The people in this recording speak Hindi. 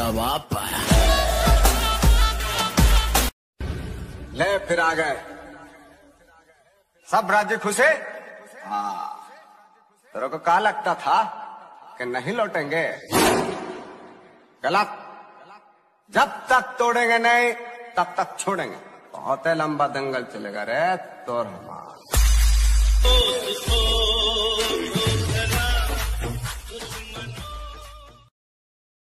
दबा पाया। ले फिर आ गए सब राज्य खुशे। हाँ, तेरे को क्या लगता था कि नहीं लौटेंगे? गलत। जब तक तोड़ेंगे नहीं तब तक छोड़ेंगे। बहुत लंबा दंगल चलेगा रे तोर हमारा।